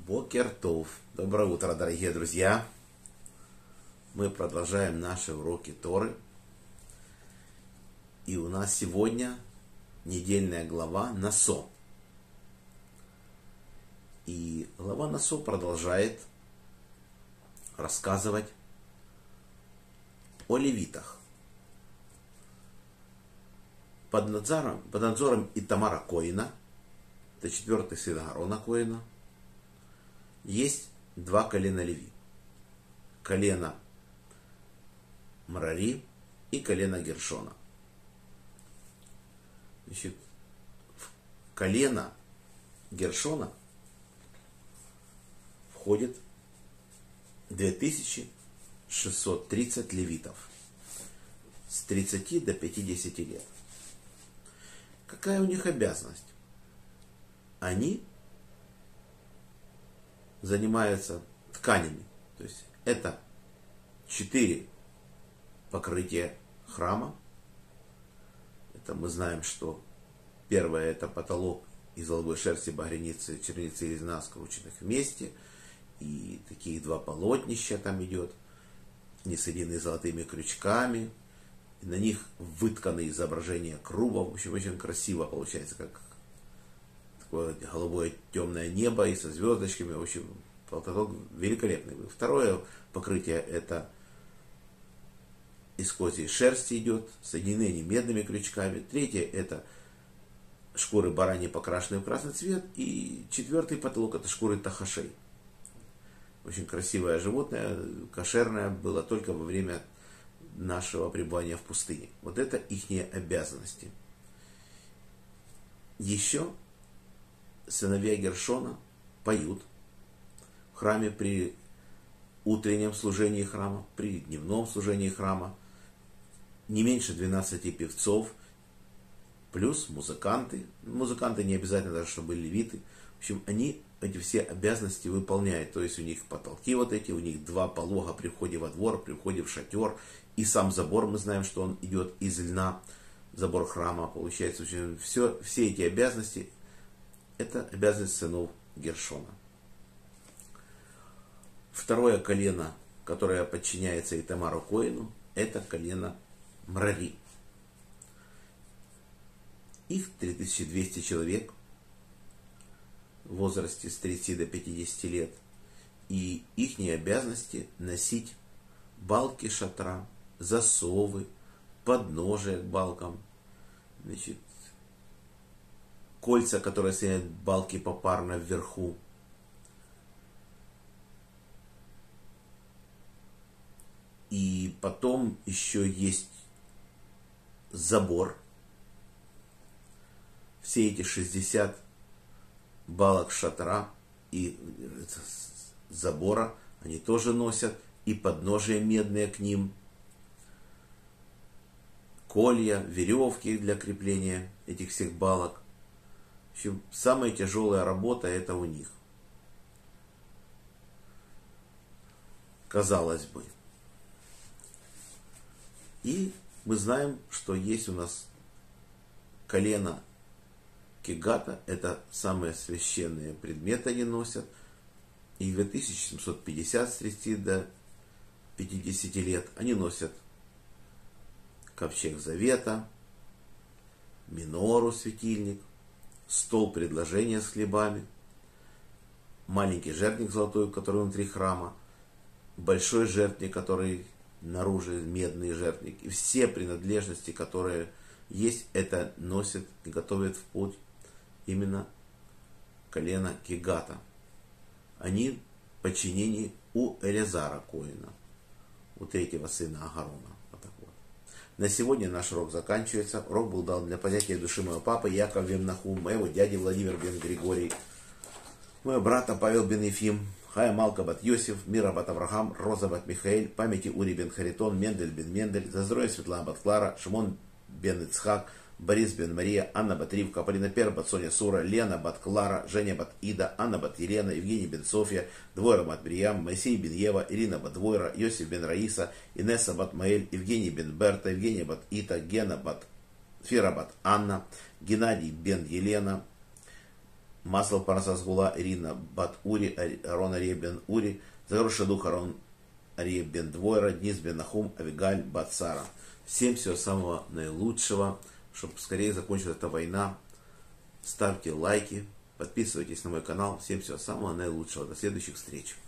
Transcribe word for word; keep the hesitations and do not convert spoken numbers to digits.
Бокер Тов. Доброе утро, дорогие друзья. Мы продолжаем наши уроки Торы. И у нас сегодня недельная глава Насо. И глава Насо продолжает рассказывать о левитах. Под надзором, под надзором Итамара Коэна, это четвертый сын Аарона Коэна, есть два колена Леви. Колено Мрари и колено Гершона. Значит, в колено Гершона входит две тысячи шестьсот тридцать левитов с тридцати до пятидесяти лет. Какая у них обязанность? Они занимаются тканями. То есть это четыре покрытия храма. Это мы знаем, что первое это потолок из голубой шерсти, багряницы, черницы и резна, скрученных вместе. И такие два полотнища там идет, не соединены золотыми крючками. И на них вытканы изображения крубов. В общем, очень красиво получается, как такое голубое темное небо и со звездочками. В общем, потолок великолепный. Второе покрытие это из козьей шерсти идет, соединены они медными крючками. Третье это шкуры бараньи, покрашенные в красный цвет. И четвертый потолок это шкуры тахашей. Очень красивое животное, кошерное, было только во время нашего пребывания в пустыне. Вот это ихние обязанности. Еще сыновья Гершона поют в храме при утреннем служении храма, при дневном служении храма. Не меньше двенадцати певцов, плюс музыканты. Музыканты не обязательно даже, чтобы были левиты. В общем, они эти все обязанности выполняют. То есть у них потолки вот эти, у них два полога при входе во двор, при входе в шатер. И сам забор, мы знаем, что он идет из льна, забор храма. Получается, очень, все, все эти обязанности, это обязанность сынов Гершона. Второе колено, которое подчиняется Итамару Коэну, это колено Мрари. Их три тысячи двести человек в возрасте с тридцати до пятидесяти лет. И их обязанности носить балки шатра, засовы, подножия к балкам, значит, кольца, которые соединяют балки попарно вверху. И потом еще есть забор. Все эти шестьдесят балок шатра и забора они тоже носят. И подножия медные к ним. Колья, веревки для крепления этих всех балок. В общем, самая тяжелая работа это у них. Казалось бы. И мы знаем, что есть у нас колено Кегата. Это самые священные предметы они носят. И две тысячи семьсот пятьдесят с тридцати до пятидесяти лет они носят ковчег завета, минору, светильник, стол предложения с хлебами, маленький жертвенник золотой, который внутри храма, большой жертвенник, который наружу, медный жертвенник. И все принадлежности, которые есть, это носит и готовят в путь именно колено Кегата. Они в подчинении у Элязара Коэна, у третьего сына Аарона. Вот так вот. На сегодня наш урок заканчивается. Урок был дан для понятия души моего папы Яков бен Нахум, моего дяди Владимир бен Григорий, моего брата Павел бен Ефим, Хая Малка бат Йосиф, Мира бат Авраам, Роза бат Михаэль, памяти Ури бен Харитон, Мендель бен Мендель, за здоровье Светлана бат Клара, Шимон бен Ицхак, Борис бен Мария, Анна бат Ривка, Полина Пер бат Соня Сура, Лена бат Клара, Женя бат Ида, Анна бат Елена, Евгений бен Софья, Двойра бат Мирьям, Моисей бен Ева, Ирина бат Двойра, Йосиф бен Раиса, Инесса бат Маэль, Евгений бен Берта, Евгения бат Ита, Гена бат Фира бат Анна, Геннадий бен Елена, Масло Парнасас Гула, Ирина Бат Ури, Арон Ария Бен Ури, за хороший дух Арон Ария Бен Двойра, Днис Бен Нахум, Авигаль Бат Сара. Всем всего самого наилучшего, чтобы скорее закончилась эта война. Ставьте лайки, подписывайтесь на мой канал. Всем всего самого наилучшего. До следующих встреч.